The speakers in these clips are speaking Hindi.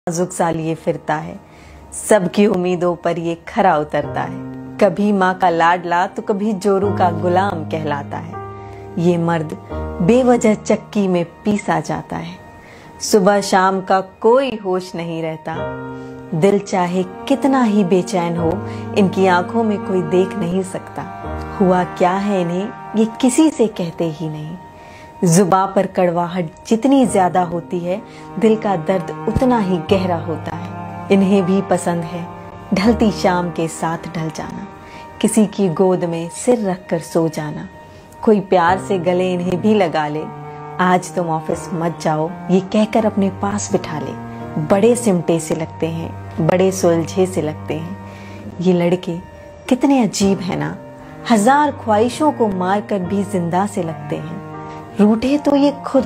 नाजुक सा लिए फिरता है, सबकी उम्मीदों पर ये खरा उतरता है। कभी माँ का लाडला तो कभी जोरू का गुलाम कहलाता है। ये मर्द बेवजह चक्की में पीसा जाता है। सुबह शाम का कोई होश नहीं रहता। दिल चाहे कितना ही बेचैन हो, इनकी आंखों में कोई देख नहीं सकता। हुआ क्या है इन्हें ये किसी से कहते ही नहीं। जुबां पर कड़वाहट जितनी ज्यादा होती है, दिल का दर्द उतना ही गहरा होता है। इन्हें भी पसंद है ढलती शाम के साथ ढल जाना, किसी की गोद में सिर रखकर सो जाना। कोई प्यार से गले इन्हें भी लगा ले, आज तुम ऑफिस मत जाओ ये कहकर अपने पास बिठा ले। बड़े सिमटे से लगते हैं, बड़े सुलझे से लगते हैं। ये लड़के कितने अजीब है ना, हजार ख्वाहिशों को मार कर भी जिंदा से लगते हैं। रूठे तो ये खुद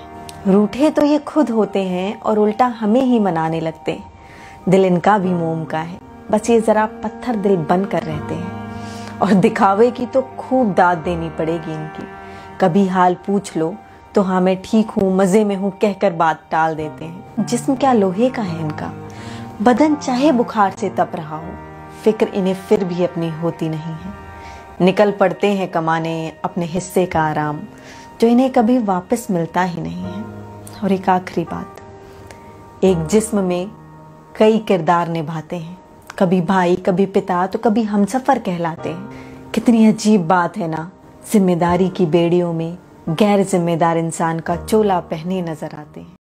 होते हैं और उल्टा हमें ही मनाने लगते हैं। दिल इनका भी मोम का है, बस ये जरा पत्थर दिल बन कर रहते हैं। और दिखावे की तो खूब दाद देनी पड़ेगी इनकी। कभी हाल पूछ लो तो हाँ मैं ठीक हूँ, मजे में हूँ कहकर बात टाल देते हैं। जिस्म क्या लोहे का है इनका, बदन चाहे बुखार से तप रहा हो, फिक्र इन्हें फिर भी अपनी होती नहीं है। निकल पड़ते हैं कमाने अपने हिस्से का आराम, जो इन्हें कभी वापस मिलता ही नहीं है। और एक आखिरी बात, एक जिस्म में कई किरदार निभाते हैं, कभी भाई कभी पिता तो कभी हमसफर कहलाते हैं। कितनी अजीब बात है ना, जिम्मेदारी की बेड़ियों में गैर जिम्मेदार इंसान का चोला पहने नजर आते हैं।